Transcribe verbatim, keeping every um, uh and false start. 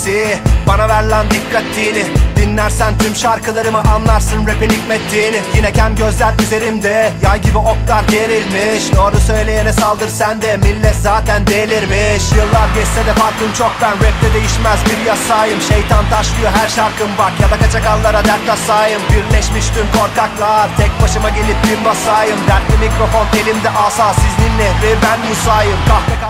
eksi. Bana ver lan dikkatini, dinlersen tüm şarkılarımı anlarsın rapin hikmettiğini. Yine kem gözler üzerimde, yay gibi oklar gerilmiş. Doğru söyleyene saldır sen de, millet zaten delirmiş. Yıllar geçse de farkım çok, ben rapte değişmez bir yasayım. Şeytan taşlıyor her şarkım bak, ya da kaçakallara dert tasayım. Birleşmiş tüm korkaklar, tek başıma gelip bir basayım. Dertli mikrofon elimde asa, siz dinle ve ben Musa'yım. Kahve